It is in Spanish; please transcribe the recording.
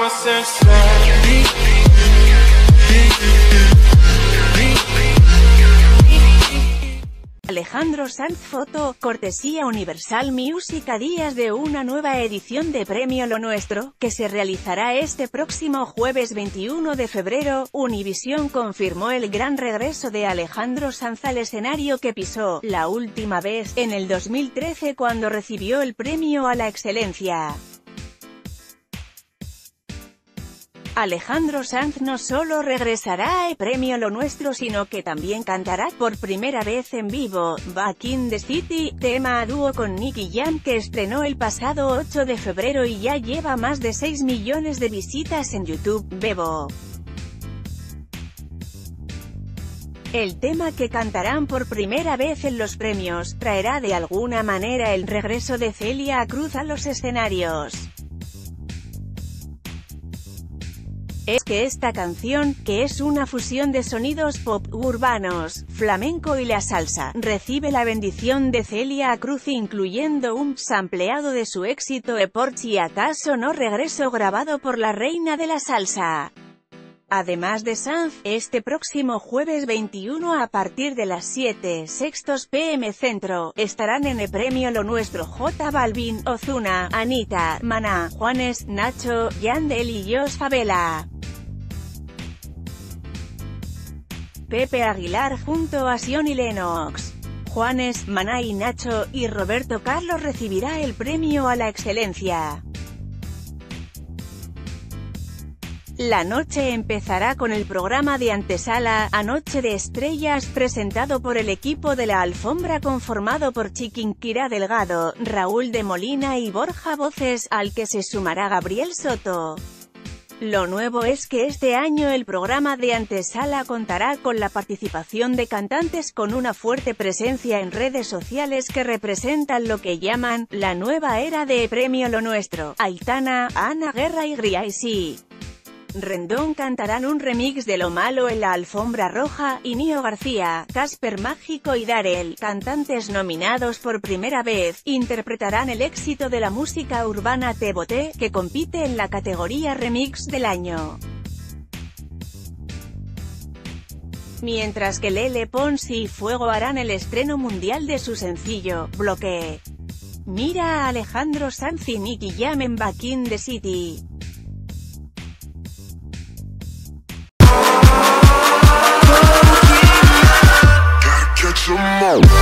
Alejandro Sanz foto, cortesía Universal Music a días de una nueva edición de Premio Lo Nuestro, que se realizará este próximo jueves 21 de febrero. Univision confirmó el gran regreso de Alejandro Sanz al escenario que pisó, la última vez, en el 2013 cuando recibió el premio a la excelencia. Alejandro Sanz no solo regresará al Premio Lo Nuestro sino que también cantará por primera vez en vivo, Back in the City, tema a dúo con Nicky Jam que estrenó el pasado 8 de febrero y ya lleva más de 6 millones de visitas en YouTube. Bebo. El tema que cantarán por primera vez en los premios, traerá de alguna manera el regreso de Celia Cruz a los escenarios. Es que esta canción, que es una fusión de sonidos pop, urbanos, flamenco y la salsa, recibe la bendición de Celia Cruz incluyendo un sampleado de su éxito Por si acaso no regreso grabado por la reina de la salsa. Además de Sanz, este próximo jueves 21 a partir de las 7:06 p.m. Centro, estarán en el Premio Lo Nuestro J Balvin, Ozuna, Anita, Maná, Juanes, Nacho, Yandel y Josh Favela. Pepe Aguilar junto a Sion y Lennox. Juanes, Maná y Nacho, y Roberto Carlos recibirá el premio a la excelencia. La noche empezará con el programa de antesala, Anoche de Estrellas, presentado por el equipo de la alfombra conformado por Chiquinquirá Delgado, Raúl de Molina y Borja Voces, al que se sumará Gabriel Soto. Lo nuevo es que este año el programa de antesala contará con la participación de cantantes con una fuerte presencia en redes sociales que representan lo que llaman la nueva era de Premio Lo Nuestro. Aitana, Ana Guerra y Gracie Rendón cantarán un remix de Lo Malo en la alfombra roja, y Nio García, Casper Mágico y Darel, cantantes nominados por primera vez, interpretarán el éxito de la música urbana Te Boté, que compite en la categoría Remix del año. Mientras que Lele Pons y Fuego harán el estreno mundial de su sencillo, Bloque. Mira a Alejandro Sanz y Nicky Jam en Back in the City. Catch 'em all.